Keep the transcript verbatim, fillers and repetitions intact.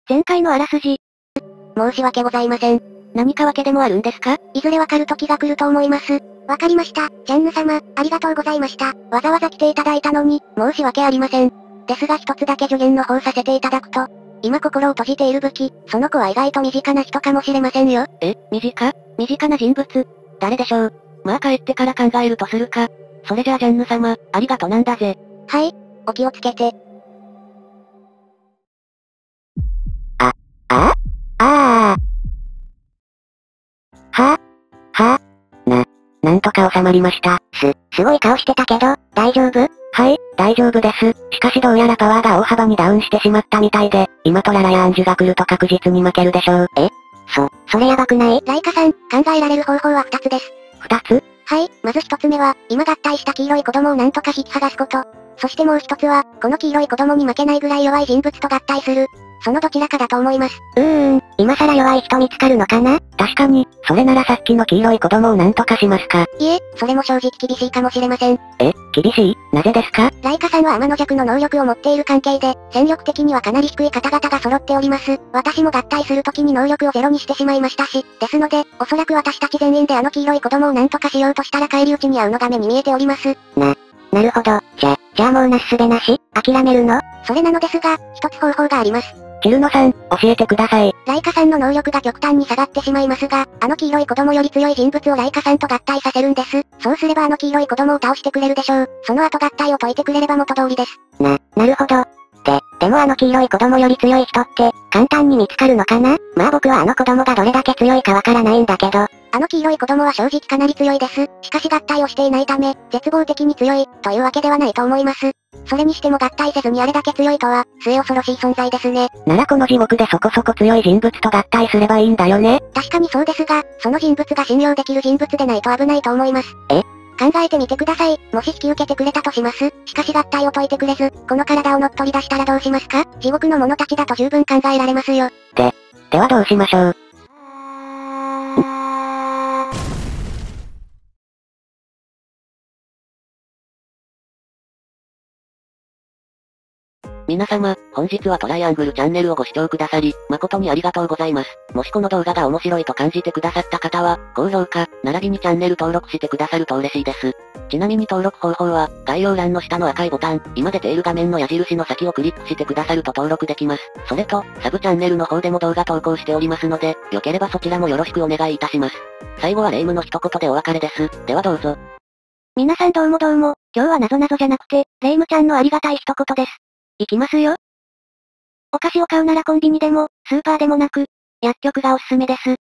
前回のあらすじ。 申し訳ございません。 何か訳でもあるんですか？ いずれわかる時が来ると思います。わかりました。ジャンヌ様、ありがとうございました。わざわざ来ていただいたのに、申し訳ありません。ですが一つだけ助言の方させていただくと、今心を閉じている武器、その子は意外と身近な人かもしれませんよ。 え、身近？身近な人物？誰でしょう？まあ帰ってから考えるとするか。それじゃあジャンヌ様、ありがとなんだぜ。 はい、お気をつけて。 あ、あああははな、なんとか収まりました。 す、すごい顔してたけど、大丈夫？ はい、大丈夫です。しかしどうやらパワーが大幅にダウンしてしまったみたいで、今トララやアンジュが来ると確実に負けるでしょう。 え？そ、それやばくない？ライカさん、考えられる方法は二つです。 二つ？ はい、まず一つ目は、今合体した黄色い子供をなんとか引き剥がすこと。そしてもう一つは、この黄色い子供に負けないぐらい弱い人物と合体する。そのどちらかだと思います。 うーん、今更弱い人見つかるのかな？確かに、それならさっきの黄色い子供をなんとかしますか。 いえ、それも正直厳しいかもしれません。 え、厳しい？なぜですか？ ライカさんは天の弱の能力を持っている関係で、戦力的にはかなり低い方々が揃っております。私も合体する時に能力をゼロにしてしまいましたし、ですので、おそらく私たち全員であの黄色い子供をなんとかしようとしたら返り討ちに遭うのが目に見えております。 な、なるほど。じゃ、じゃあもうなすすべなし？諦めるの？ それなのですが、一つ方法があります。 チルノさん、教えてください。 ライカさんの能力が極端に下がってしまいますが、あの黄色い子供より強い人物をライカさんと合体させるんです。そうすればあの黄色い子供を倒してくれるでしょう。その後合体を解いてくれれば元通りです。 な、なるほど。で、でもあの黄色い子供より強い人って、簡単に見つかるのかな？まあ僕はあの子供がどれだけ強いかわからないんだけど。 あの黄色い子供は正直かなり強いです。しかし合体をしていないため、絶望的に強い、というわけではないと思います。それにしても合体せずにあれだけ強いとは、末恐ろしい存在ですね。 ならこの地獄でそこそこ強い人物と合体すればいいんだよね。 確かにそうですが、その人物が信用できる人物でないと危ないと思います。 え？ 考えてみてください。もし引き受けてくれたとします。しかし合体を解いてくれず、この体を乗っ取り出したらどうしますか？地獄の者たちだと十分考えられますよ。 で、ではどうしましょう。 皆様、本日はトライアングルチャンネルをご視聴くださり、誠にありがとうございます。もしこの動画が面白いと感じてくださった方は、高評価、並びにチャンネル登録してくださると嬉しいです。ちなみに登録方法は、概要欄の下の赤いボタン、今出ている画面の矢印の先をクリックしてくださると登録できます。それと、サブチャンネルの方でも動画投稿しておりますので、よければそちらもよろしくお願いいたします。最後はレイムの一言でお別れです。ではどうぞ。 皆さんどうもどうも、今日はなぞなぞじゃなくて、レイムちゃんのありがたい一言です。いきますよ。お菓子を買うならコンビニでも、スーパーでもなく、薬局がおすすめです。